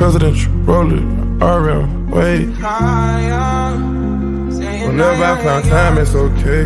Presidential, Rollie, RM, wait. Whenever I find time, it's okay.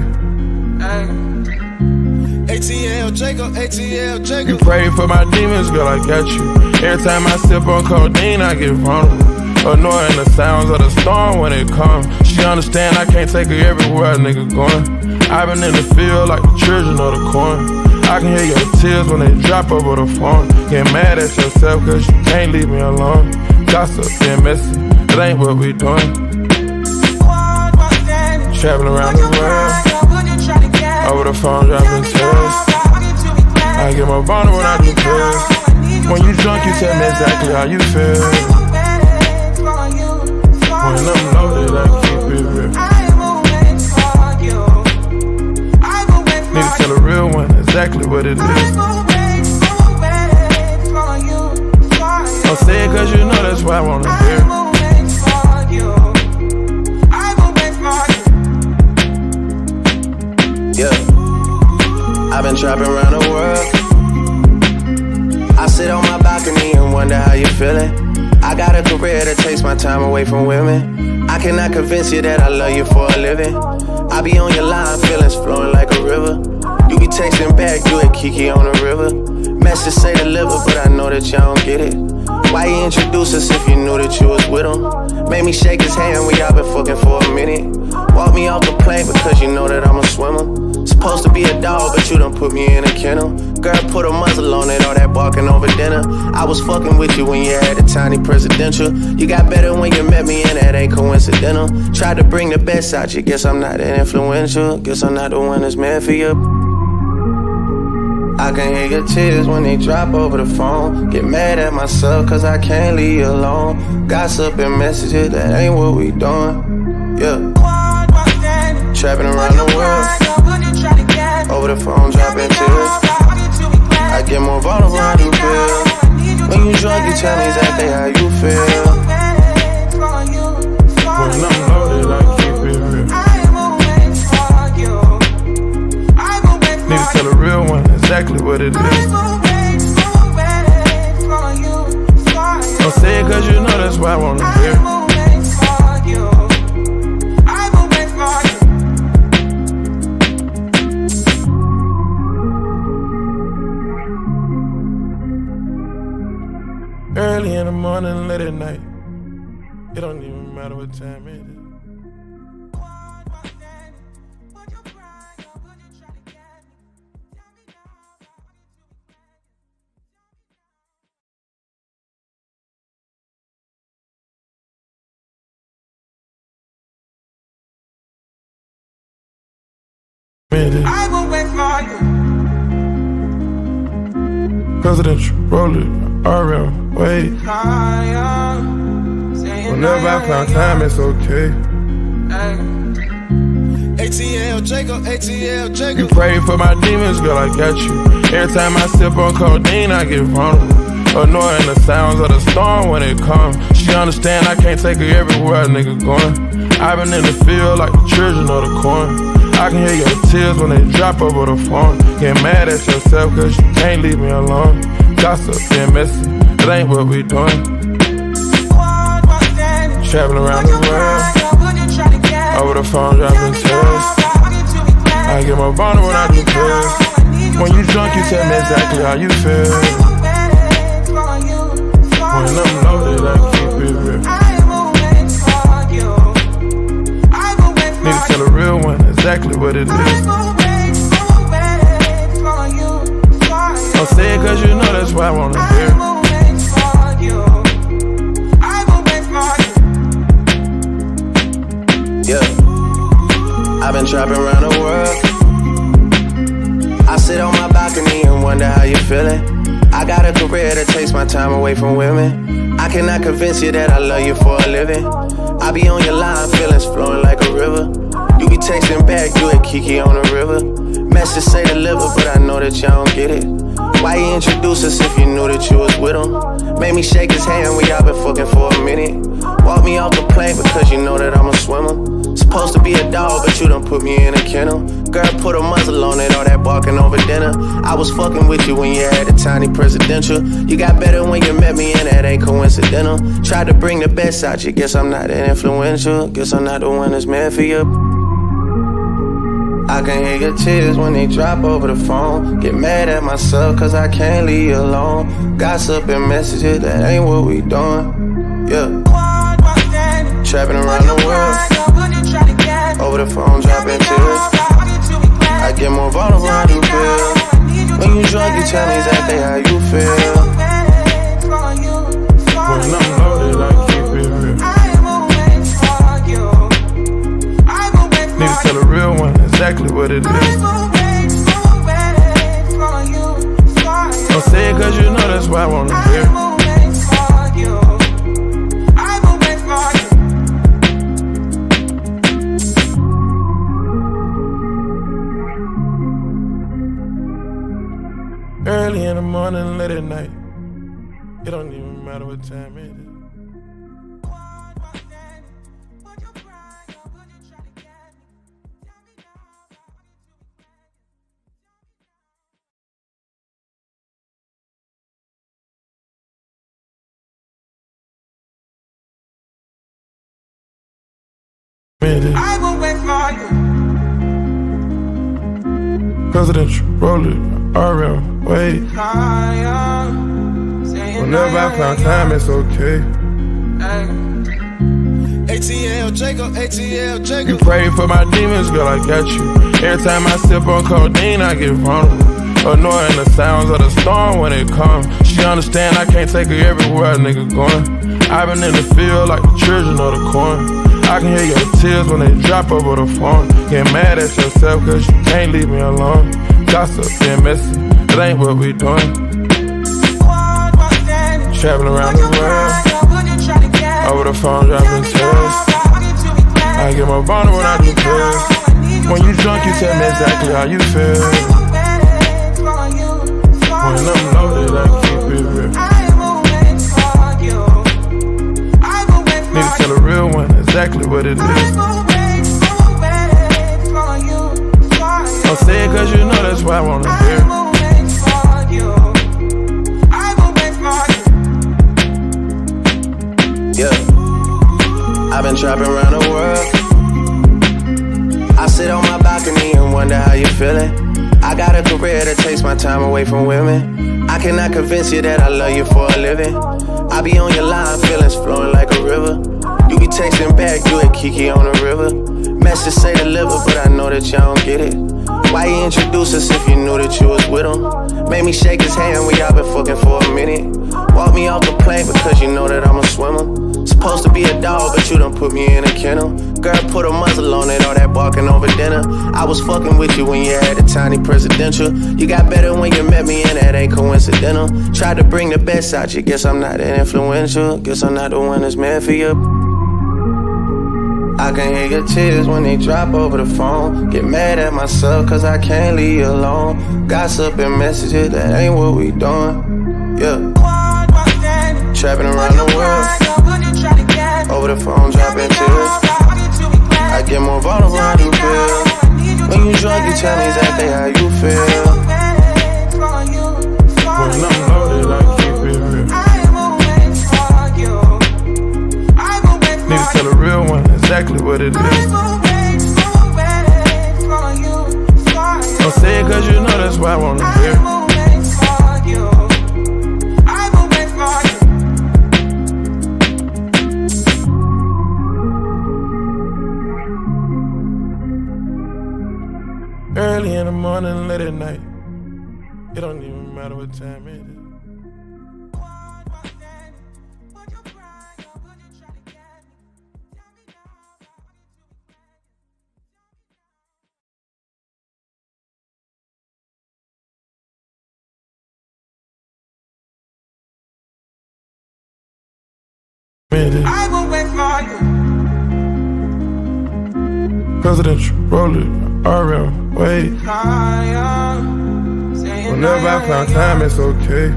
ATL Jacob, ATL Jacob. You pray for my demons, girl, I got you. Every time I sip on codeine, I get vulnerable. Annoying the sounds of the storm when it comes. She understand I can't take her everywhere a nigga going. I've been in the field like the children of the corn. I can hear your tears when they drop over the phone. Get mad at yourself cause you can't leave me alone. Gossip and messy, it ain't what we doing. Traveling around the world, over the phone dropping tears. I get more vulnerable when I do pills. When you drunk you tell me exactly how you feel. When I'm loaded I keep it real. Need to tell a real one exactly what it is. Don't say it cause you know that's why I wanna hear. Yeah, I've been trapping around the world. I sit on my balcony and wonder how you feeling. I got a career that takes my time away from women. I cannot convince you that I love you for a living. I be on your line, feelings flowing like a river. You be texting back, you and Kiki on the river. Message say deliver, but I know that y'all don't get it. Why you introduce us if you knew that you was with him? Made me shake his hand, we all been fucking for a minute. Walk me off the plane because you know that I'm a swimmer. Supposed to be a dog, but you done put me in a kennel. Girl, put a muzzle on it, all that barking over dinner. I was fucking with you when you had a tiny presidential. You got better when you met me, and that ain't coincidental. Tried to bring the best out you, guess I'm not that influential. Guess I'm not the one that's meant for you. I can hear your tears when they drop over the phone. Get mad at myself cause I can't leave you alone. Gossip and messages, that ain't what we doing. Yeah. Trapping around the world, over the phone dropping tears. I get more vulnerable when I do pills. When you drunk you tell me exactly how you feel. When I'm loaded I keep it real. Need to tell a real one exactly what it is. Don't say it cause you know that's why I wanna hear. Early in the morning, late at night. It don't even matter what time it is. I will wait for you. Presidential, Rollie, RM, wait. Whenever I find time, it's okay. ATL Jacob, ATL Jacob. You pray for my demons, girl, I got you. Every time I sip on codeine, I get vulnerable. Annoying the sounds of the storm when it comes. She understand I can't take her everywhere a nigga going. I've been in the field like the children of the corn. I can hear your tears when they drop over the phone. Get mad at yourself cause you can't leave me alone. Gossip and messy, it ain't what we doing. Traveling around the world, over the phone dropping tears. I get more vulnerable when I do pills. When you drunk you tell me exactly how you feel. When I'm loaded I keep it real. Need to tell a real one exactly what it is. Don't say it cause you know that's why I wanna hear. Yeah, I've been trapping around the world. I sit on my balcony and wonder how you feeling. I got a career that takes my time away from women. I cannot convince you that I love you for a living. I be on your line, feelings flowing like a river. You be texting back, you and Kiki on the river. Message say deliver, but I know that y'all don't get it. Why you introduce us if you knew that you was with him? Made me shake his hand, we all been fucking for a minute. Walk me off the plane because you know that I'm a swimmer. Supposed to be a dog, but you done put me in a kennel. Girl, put a muzzle on it, all that barking over dinner. I was fucking with you when you had a tiny presidential. You got better when you met me, and that ain't coincidental. Tried to bring the best out you, guess I'm not that influential. Guess I'm not the one that's meant for you. I can hear your tears when they drop over the phone. Get mad at myself cause I can't leave you alone. Gossip and messages, that ain't what we doing. Yeah. Trapping around the world. Over the phone, dropping tears. I get more vulnerable, how you feel? When you drunk, you tell me exactly how you feel. When I'm loaded, I keep it real. Need to tell a real one exactly what it is. Don't say it cause you know that's why I wanna hear. Early in the morning, late at night. It don't even matter what time it is. I will wait for you. Presidential, Rollie, RM, wait. Whenever I find time, it's okay. ATL Jacob, ATL Jacob. You pray for my demons, girl, I got you. Every time I sip on codeine, I get vulnerable. Annoying the sounds of the storm when it comes. She understand I can't take her everywhere a nigga going. I've been in the field like the children of the corn. I can hear your tears when they drop over the phone. Get mad at yourself cause you can't leave me alone. Gossip and messy, it ain't what we doing. Traveling around the world. Over the phone dropping tears. I get more vulnerable when I do pills. When you drunk you tell me exactly how you feel. When I'm loaded I keep it real. Need to tell a real one exactly what it is. Don't say it cause you know that's why I wanna hear. Yeah, I've been trapping around the world. I sit on my balcony and wonder how you feeling. I got a career that takes my time away from women. I cannot convince you that I love you for a living. I be on your line, feelings flowing like a river. You be texting back, you and Kiki on the river. Message say deliver, but I know that y'all don't get it. Why you introduce us if you knew that you was with him? Made me shake his hand, we all been fucking for a minute. Walk me off the plane because you know that I'm a swimmer. Supposed to be a dog, but you done put me in a kennel. Girl, put a muzzle on it, all that barking over dinner. I was fucking with you when you had a tiny presidential. You got better when you met me, and that ain't coincidental. Tried to bring the best out you, guess I'm not that influential. Guess I'm not the one that's meant for you. I can hear your tears when they drop over the phone. Get mad at myself cause I can't leave you alone. Gossip and messages, that ain't what we doing. Yeah. Trapping around the world. Over the phone, dropping tears. I get more vulnerable, how you feel? When you drunk, you tell me exactly how you feel. When I'm loaded, I keep it real. Need to tell a real one exactly what it is. Don't say it cause you know that's why I wanna hear. Early in the morning, late at night. It don't even matter what time it is. I will wait for you. Presidential, Rollie, RM, wait. Whenever I find time, it's okay.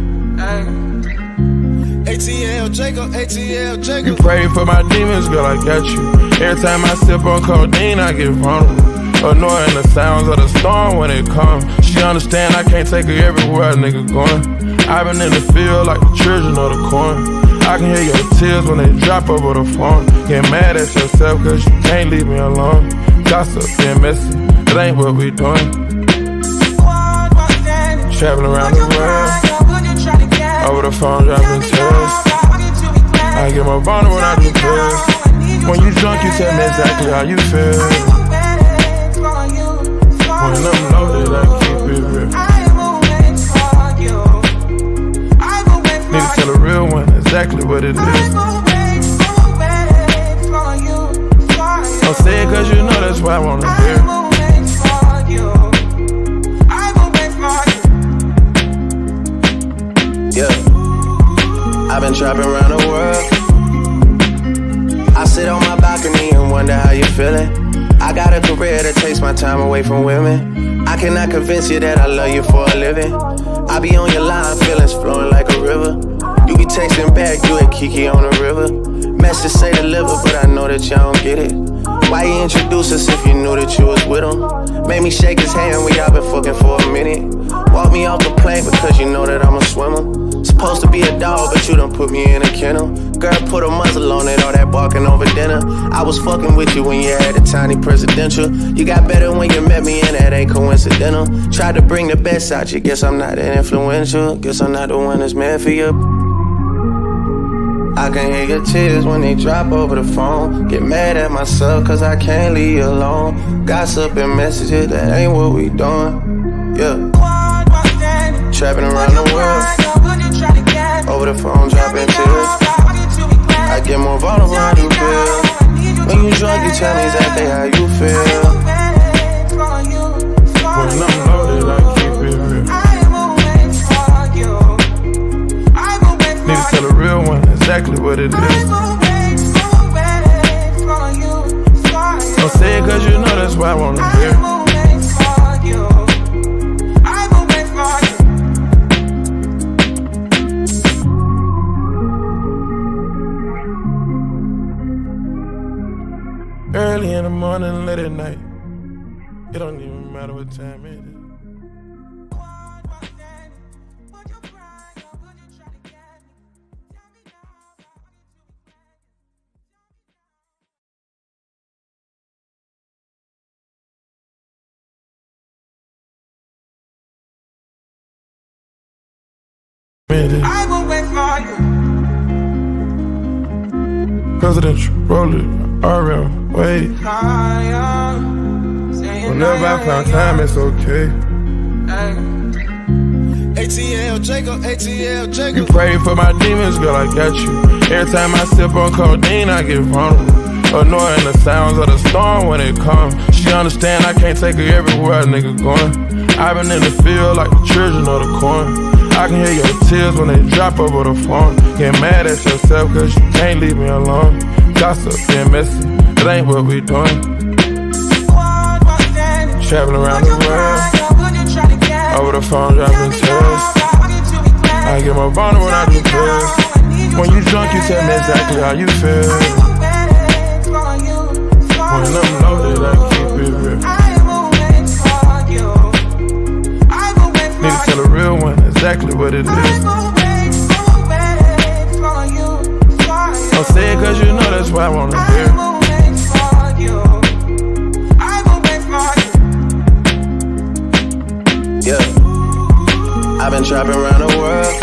ATL Jacob, ATL Jacob. You pray for my demons, girl, I got you. Every time I sip on codeine, I get vulnerable. Annoying the sounds of the storm when it comes. She understand I can't take her everywhere a nigga going. I've been in the field like the children of the corn. I can hear your tears when they drop over the phone. Get mad at yourself cause you can't leave me alone. Gossip and messy, it ain't what we doing. Traveling around the world, over the phone dropping tears. I get more vulnerable when I do pills. When you drunk you tell me exactly how you feel. When I'm loaded I keep it real. Need to tell a real one exactly what it is. Don't say it cause you know that's why I wanna hear. Yeah, I've been trapping around the world. I sit on my balcony and wonder how you feeling. I got a career that takes my time away from women. I cannot convince you that I love you for a living. I be on your line, feelings flowing like a river. You be texting back, you and Kiki on the river. Message say deliver, but I know that y'all don't get it. Why you introduce us if you knew that you was with him? Made me shake his hand, we all been fucking for a minute. Walk me off the plane because you know that I'm a swimmer. Supposed to be a dog, but you done put me in a kennel. Girl, put a muzzle on it, all that barking over dinner. I was fucking with you when you had a tiny presidential. You got better when you met me, and that ain't coincidental. Tried to bring the best out you, guess I'm not that influential. Guess I'm not the one that's meant for you. I can hear your tears when they drop over the phone. Get mad at myself cause I can't leave you alone. Gossip and messages, that ain't what we doing. Yeah. Trapping around the world, over the phone dropping tears. I get more vulnerable when I do pills. When you drunk you tell me exactly how you feel. When I'm loaded I keep it real. Need to tell a real one exactly what it is. Don't say it cause you know that's why I wanna hear. Early in the morning, late at night. It don't even matter what time it is. I will wait for you. Presidential, Rollie, RM, wait. Whenever I find time, it's okay. ATL Jacob, ATL Jacob. You pray for my demons, girl, I got you. Every time I sip on codeine, I get vulnerable. Annoying the sounds of the storm when it comes. She understand I can't take her everywhere a nigga going. I've been in the field like the children of the corn. I can hear your tears when they drop over the phone. Get mad at yourself cause you can't leave me alone. Gossip and messy, it ain't what we doing. Traveling around the world, over the phone dropping tears. I get more vulnerable when I do pills. When you drunk you tell me exactly how you feel. When I'm loaded I keep it real. Need to tell a real one exactly what it is. Don't say it cause you know that's why I wanna hear. Yeah, I've been trapping around the world.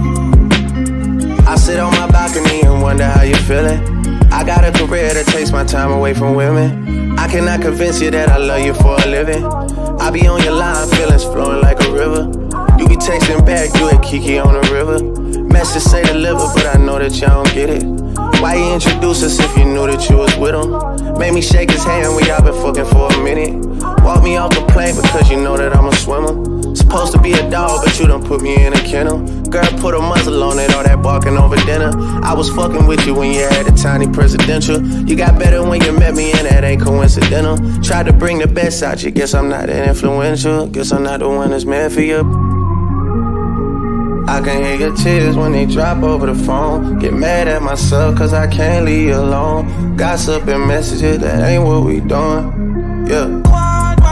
I sit on my balcony and wonder how you feeling. I got a career that takes my time away from women. I cannot convince you that I love you for a living. I be on your line, feelings flowing like a river. You be texting back, you and Kiki on the river. Message say deliver, but I know that y'all don't get it. Why you introduce us if you knew that you was with him? Made me shake his hand, we all been fucking for a minute. Walk me off the plane because you know that I'm a swimmer. Supposed to be a dog, but you done put me in a kennel. Girl, put a muzzle on it, all that barking over dinner. I was fucking with you when you had a tiny presidential. You got better when you met me, and that ain't coincidental. Tried to bring the best out you, guess I'm not that influential. Guess I'm not the one that's meant for you. I can hear your tears when they drop over the phone. Get mad at myself cause I can't leave you alone. Gossip and messages, that ain't what we doing. Yeah.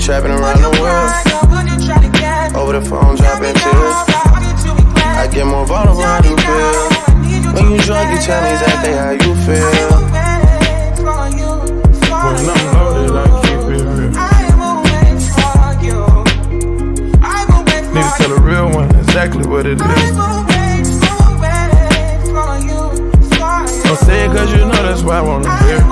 Trapping around the world. Over the phone, dropping tears. I get more vulnerable, how you feel? When you drunk, you tell me exactly how you feel. When I'm loaded, I keep it real. Need to tell a real one exactly what it is. Don't say it cause you know that's why I wanna hear.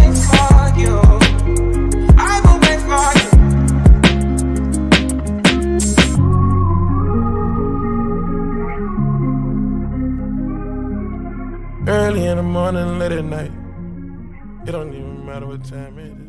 Early in the morning, late at night. It don't even matter what time it is.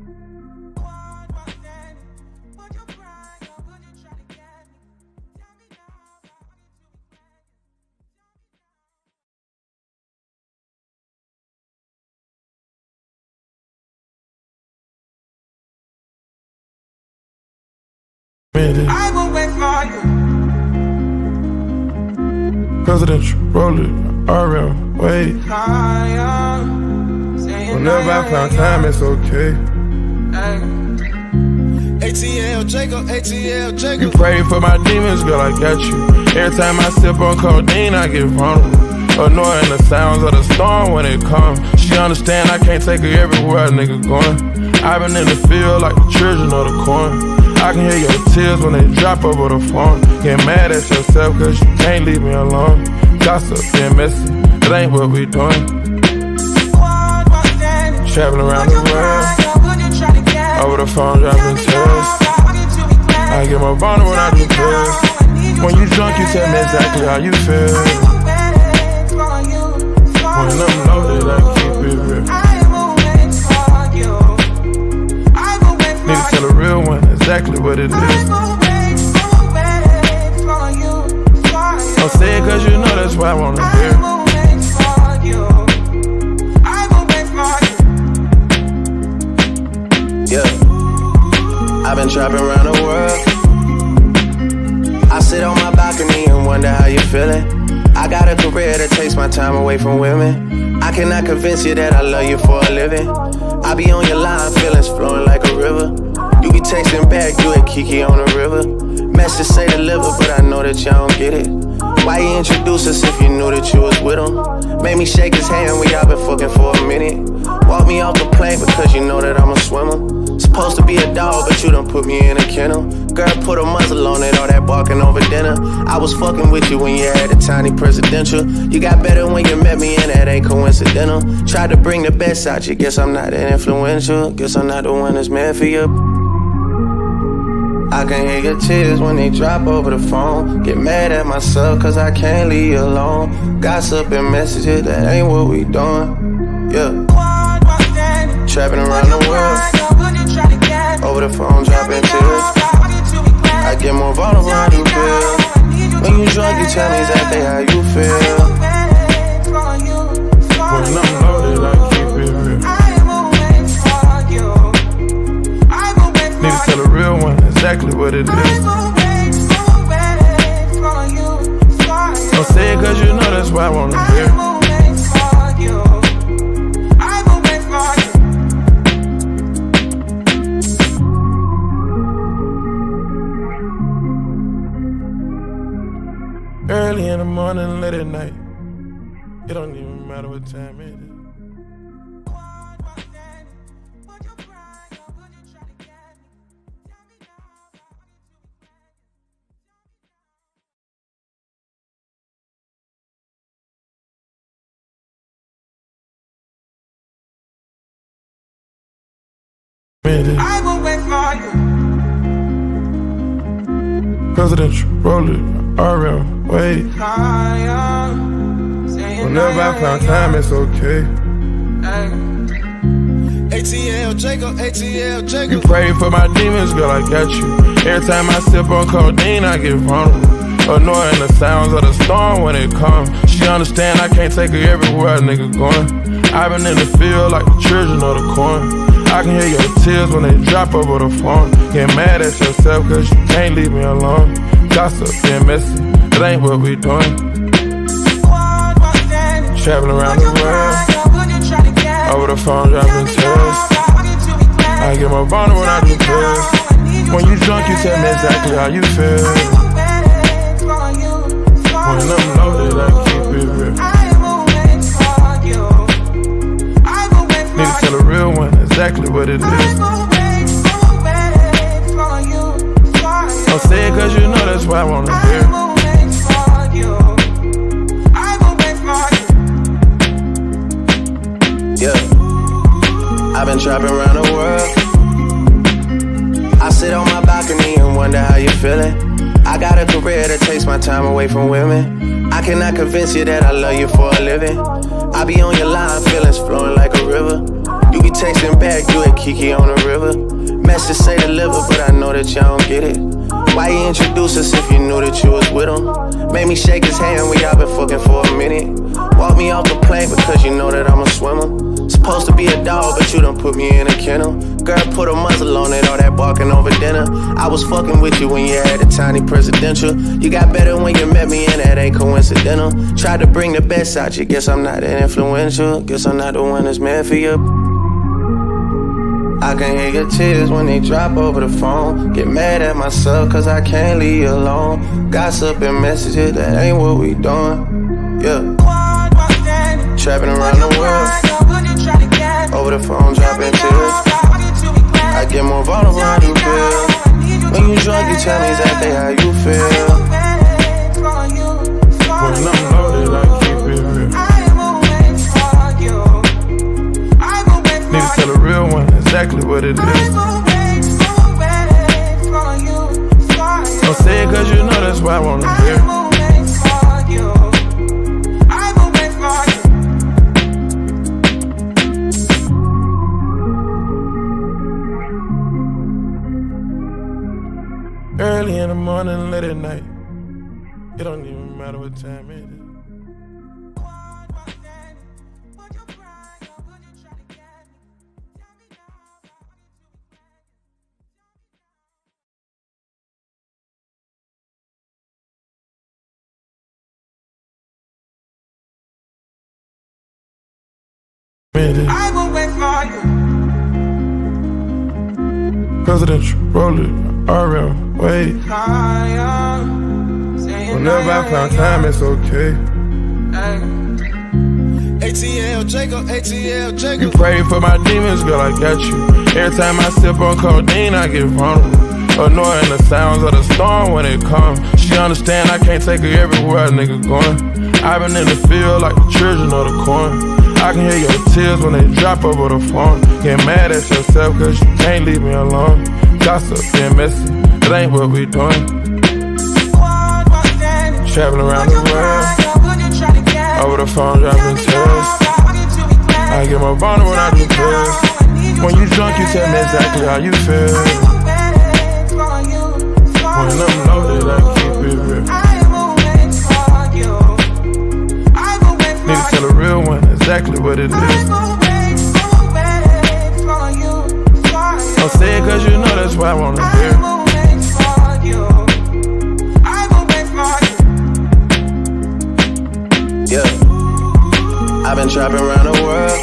I will wait for you. Presidential, Rollie, RM, wait. Whenever I find time, it's okay. ATL Jacob, ATL Jacob. You pray for my demons, girl, I got you. Every time I sip on codeine, I get vulnerable. Annoying the sounds of the storm when it comes. She understand I can't take her everywhere a nigga going. I've been in the field like the children of the corn. I can hear your tears when they drop over the phone. Get mad at yourself cause you can't leave me alone. Gossip and messy, it ain't what we doing. Traveling around the world. Over the phone dropping tears. I get more vulnerable when I do pills. When you drunk you tell me exactly how you feel. When I'm loaded I keep it real. Need to tell a real one exactly what it is. Don't say it cause you know that's why I wanna hear. Yeah, I've been trapping around the world. I sit on my balcony and wonder how you feeling. I got a career that takes my time away from women. I cannot convince you that I love you for a living. I be on your line, feelings flowing like a river. You be texting back, you and Kiki on the river. Message say deliver, but I know that y'all don't get it. Why you introduce us if you knew that you was with him? Made me shake his hand, we all been fucking for a minute. Walk me off the plane because you know that I'm a swimmer. Supposed to be a dog, but you done put me in a kennel. Girl, put a muzzle on it, all that barking over dinner. I was fucking with you when you had a tiny presidential. You got better when you met me, and that ain't coincidental. Tried to bring the best out you, guess I'm not that influential. Guess I'm not the one that's meant for you. I can hear your tears when they drop over the phone. Get mad at myself cause I can't leave you alone. Gossip and messages, that ain't what we doing. Yeah. Trapping around the world. Over the phone dropping tears. I get more vulnerable, how you feel? When you drunk you tell me exactly how you feel. When I'm loaded I keep it real. Need to tell a real one exactly what it is. Don't say it cause you know that's why I wanna hear. Early in the morning, late at night. It don't even matter what time it is. I will wait for you. Presidential, Rollie, RM, wait. Whenever I find time, it's okay. ATL Jacob, ATL Jacob. You pray for my demons, girl, I got you. Every time I sip on codeine, I get vulnerable. Annoying the sounds of the storm when it comes. She understand I can't take her everywhere a nigga going. I've been in the field like the children of the corn. I can hear your tears when they drop over the phone. Get mad at yourself cause you can't leave me alone. Gossip and messy, it ain't what we doing. Traveling around the world. Over the phone dropping tears. I get more vulnerable when I do pills. When you drunk, you tell me exactly how you feel. When I'm loaded, I keep it real. Need to tell a real one exactly what it is. Don't say it cause you know that's why I wanna hear. Yeah, I've been trapping around the world. I sit on my balcony and wonder how you feeling. I got a career that takes my time away from women. I cannot convince you that I love you for a living. I be on your line, feelings flowing like a river. You be texting back, you and Kiki on the river. Message say deliver, but I know that y'all don't get it. Why you introduce us if you knew that you was with him? Made me shake his hand, we all been fucking for a minute. Walk me off the plane because you know that I'm a swimmer. Supposed to be a dog, but you done put me in a kennel. Girl, put a muzzle on it, all that barking over dinner. I was fucking with you when you had a tiny presidential. You got better when you met me, and that ain't coincidental. Tried to bring the best out you, guess I'm not that influential. Guess I'm not the one that's meant for you. I can hear your tears when they drop over the phone. Get mad at myself cause I can't leave you alone. Gossip and messages, that ain't what we doing. Yeah. Trapping around the world. Over the phone, dropping tears. I get more vulnerable, how you feel. When you drunk, you tell me exactly how you feel. When I'm loaded, I keep it real. Need to tell a real one exactly what it is. Don't say it cause you know that's why I wanna hear. Early in the morning, late at night. It don't even matter what time it is. I will wait for you. Presidential, Rollie, RM, wait. Whenever I find time, it's okay. ATL Jacob, ATL Jacob. You pray for my demons, girl, I got you. Every time I sip on codeine, I get vulnerable. Annoying the sounds of the storm when it comes. She understand I can't take her everywhere a nigga going. I've been in the field like the children of the corn. I can hear your tears when they drop over the phone. Get mad at yourself cause you can't leave me alone. Gossip and messy, it ain't what we doing. Traveling around the world. Over the phone dropping tears. I get more vulnerable when I do pills. When you drunk you tell me exactly how you feel. When I'm loaded I keep it real. Need to tell a real one exactly what it is. Don't say it cause you know that's why I wanna hear. Yeah, I've been trapping around the world.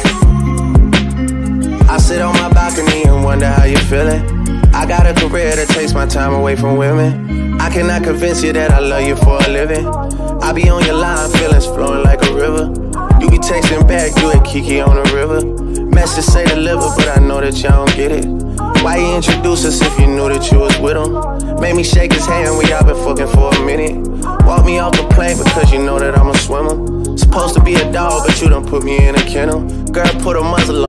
I sit on my balcony and wonder how you feeling. I got a career that takes my time away from women. I cannot convince you that I love you for a living. I be on your line, feelings flowing like a river. You be texting back, you and Kiki on the river. Message say deliver, but I know that y'all don't get it. Why you introduce us if you knew that you was with him? Made me shake his hand, we all been fucking for a minute. Walk me off the plane because you know that I'm a swimmer. Supposed to be a dog, but you done put me in a kennel. Girl, put a muzzle on.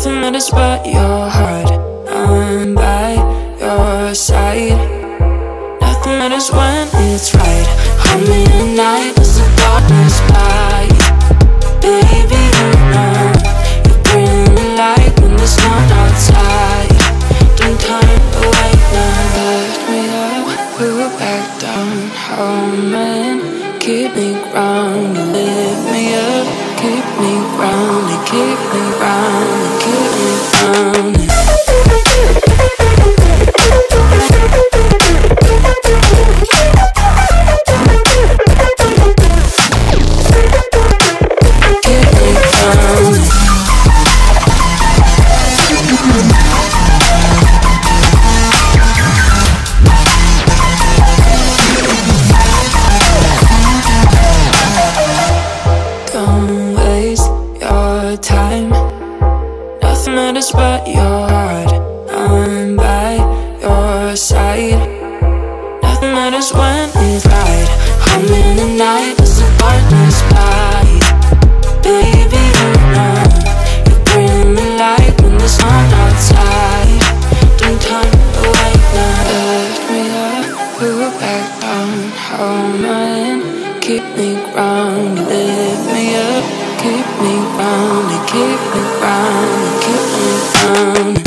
Nothing matters but your heart. I'm by your side. Nothing matters when it's right. Hold me at night as the darkness light. Baby, you know you bring me light when there's none outside. Don't turn away now. Lift me up, put back down. Hold me in, keep me grounded. Lift me up, keep me grounded. Keep me grounded, keep me grounded. Don't waste your time. Nothing matters but your heart. I'm by your side. Nothing matters when it's right. Hold me in the night as the darkness light. Baby, you know you bring me light when there's none outside. Don't turn away now. Lift me up, put back down. Hold me in, keep me grounded. Lift me up, keep me grounded. Keep me grounded, keep me grounded.